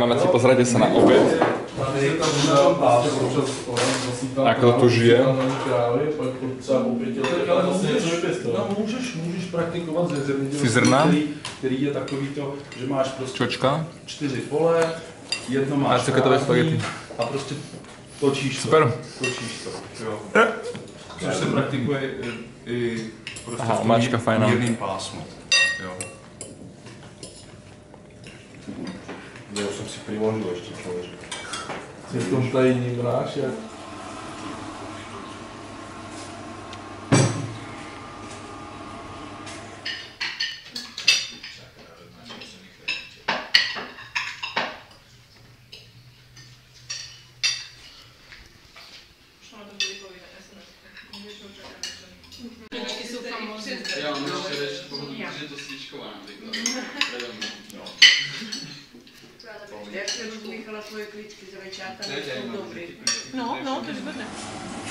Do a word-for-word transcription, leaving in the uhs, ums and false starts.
máme si pozrieť sa na obed. Ako to tu žije? No můžeš, můžeš praktikovat ze zemědělství, zrna? který, který je takový to, že máš prostě Čočka? čtyři pole, jedno máš prázdný a prostě točíš to. Super. Točíš to, jo. Což se praktikuje i, i prostě Aha, v omáčka tom fajná. mírným pásmu. Jo. Já už jsem si priložil ještě člověk. Jsi v tom tajení bráše. Já mám ještě ještě pohodu, že to svíčková Jak jsem míchala svoje klíčky za večáta, jsou dobrý. No, no, to je výborné.